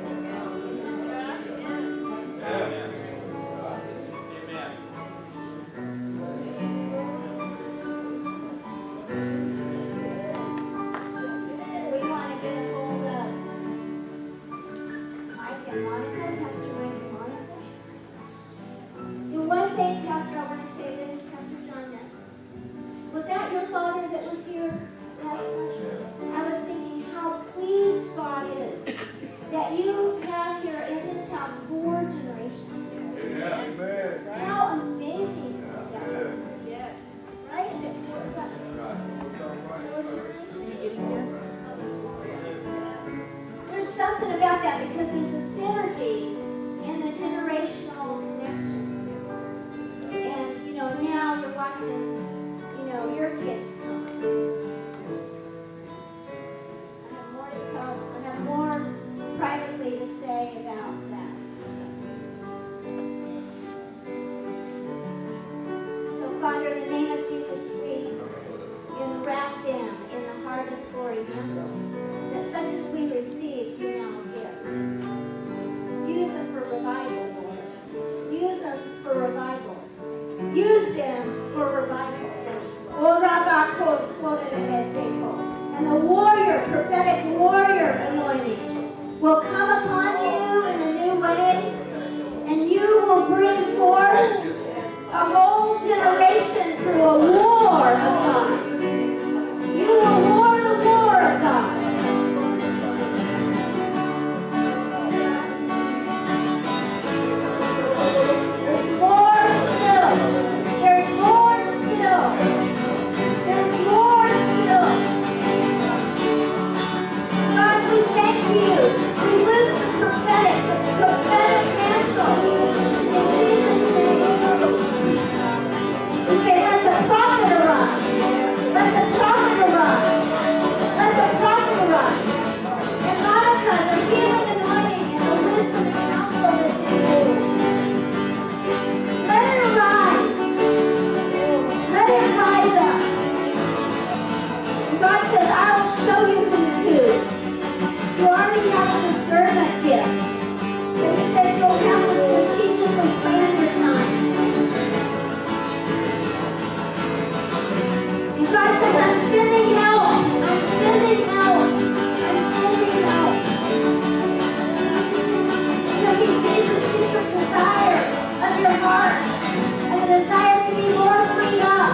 Amen. We want to get a hold of Mike and Monica, Pastor Mike and Monica. And one thing, Pastor, I want to say this, Pastor John, that was that your father that was here last month? I was thinking how pleased God is that you have here in this house four generations. Amen. How amazing that is. Yes. Right? Is it four? Four generations? There's something about that because there's a synergy in the generational connection. And, you know, now you're watching, you know, your kids come. mantle, that such as we receive, you now give. Use them for revival, Lord. Use them for revival. Use them for revival. And the warrior, prophetic warrior anointing will come upon you in a new way, and you will bring forth a whole generation through a war of God. You will war the war of God. There's more still. There's more still. There's more still. God, we thank you. We loose the prophetic, the prophetic mantle. In Jesus' name. We say, let the prophet arise. Let the prophet arise. Let the prophet arise. And Monica, the healing anointing and the wisdom and counsel is in you. Let it arise. Let it rise up. And God says, I will show you who's who. You already have the discernment gift. And He says you'll have to strategically plan your times. And God says, I'm sending help. I'm sending help. I'm sending help. Because He sees the secret desire of your heart and the desire to be more freed up.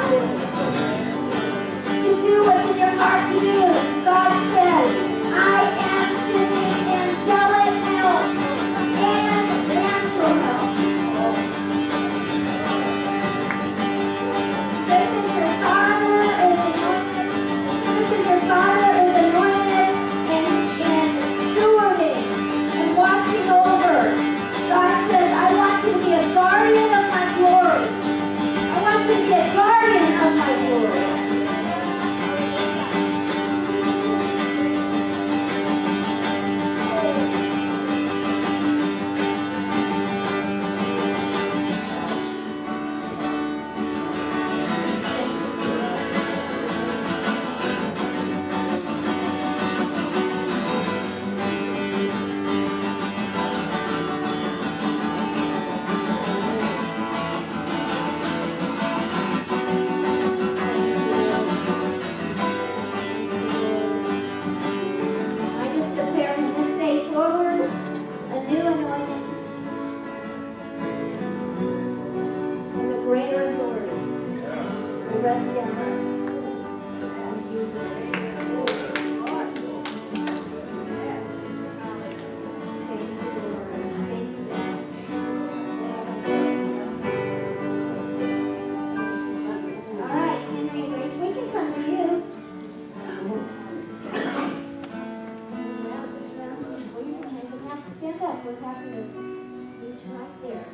To do what's in your heart to do. God says, I am sending angelic help and natural help. Just as your father is anointed, just as your father is anointed and, and stewarding and watching over, God says, I want you to be a guardian of my glory. I want you to be a guardian of my glory. I just declare from this day forward a new anointing and a greater authority will rest down in Jesus' name. Thank you, Lord. Thank you, God. Jesus. All right, Henry and Grace, we can come to you. Stand up. We're happy to meet you right there.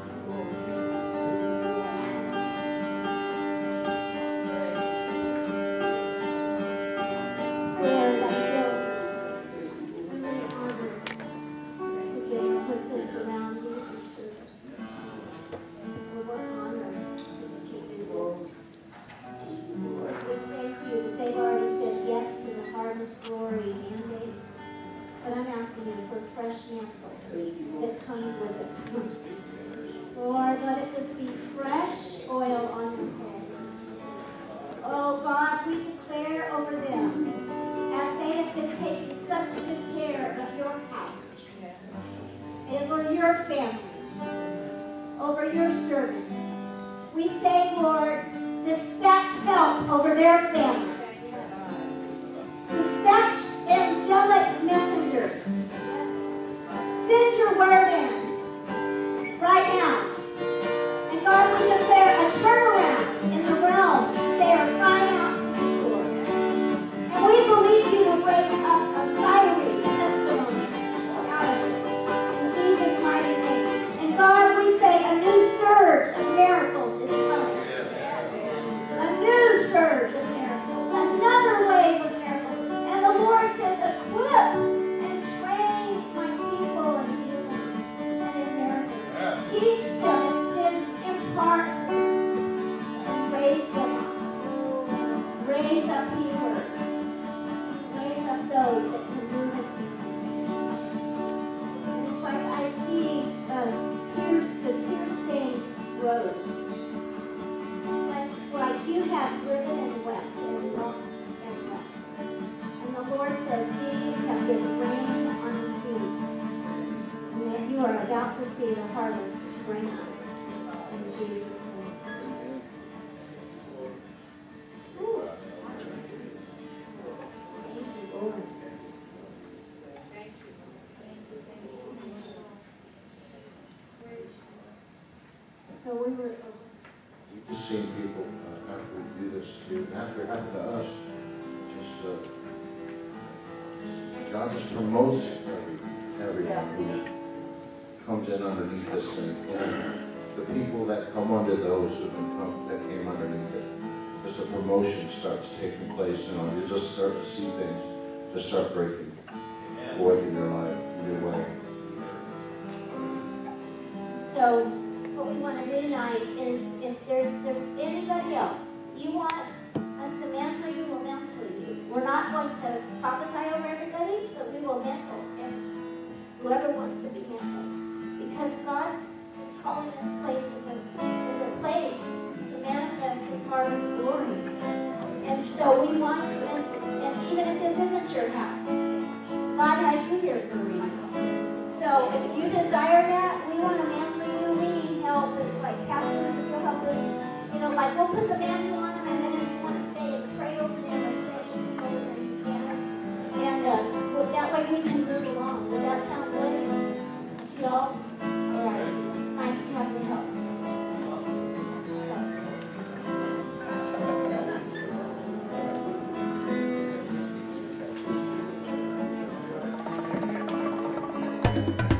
And I feel I'm really honored to get to put this around you for service. We're working on it to do this. Lord, we thank you that they've already said yes to the harvest glory mandate. But I'm asking you for a fresh mantle that comes with it. Lord, let it just be fresh oil on your heads. Oh God, we declare over them as they have been taking such good care of your house, over your family, over your servants. We say, Lord, dispatch help over their family. Dispatch angelic messengers. Send your word in right now. And God, we declare a turnaround in the realm they are crying out to you for. And we believe you will raise up a fiery testimony out of it. In Jesus' mighty name. And God, we say a new surge of miracles is coming. A new surge of miracles. about to see the harvest spring up in Jesus' name. Whew. Thank you, Lord. So we were. We've just seen people, uh, after we do this, too, and after it happened to us, just, uh, God just promotes every, everyone who comes in underneath this thing. And the people that come under those who come, that came underneath it, just a promotion starts taking place, you know, you just start to see things just start breaking forth in your life, in your way. So what we want to do tonight is, if there's, there's anybody else, you want us to mantle you, we'll mantle you. We're not going to prophesy over everybody, but we will mantle whoever wants to be mantled. Because God is calling this place as a, as a place to manifest His harvest glory. And so we want you, and, and even if this isn't your house, God has you here for a reason. So if you desire that, we want to mantle you, we need help. It's like, pastors, if you'll help us, you know, like we'll put the mantle on them, and then if you want to stay and pray over them or say something over them, you can. And uh, well, that way we can move along. Does that sound good to y'all? All right. Mike, you have to help. So.